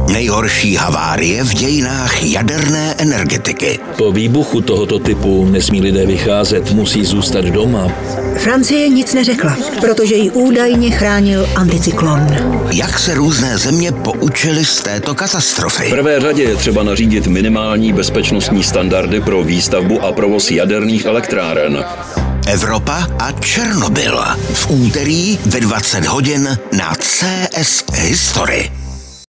Nejhorší havárie v dějinách jaderné energetiky. Po výbuchu tohoto typu nesmí lidé vycházet, musí zůstat doma. Francie nic neřekla, protože ji údajně chránil anticyklon. Jak se různé země poučily z této katastrofy? V prvé řadě je třeba nařídit minimální bezpečnostní standardy pro výstavbu a provoz jaderných elektráren. Evropa a Černobyl. V úterý ve 20 hodin na CS History.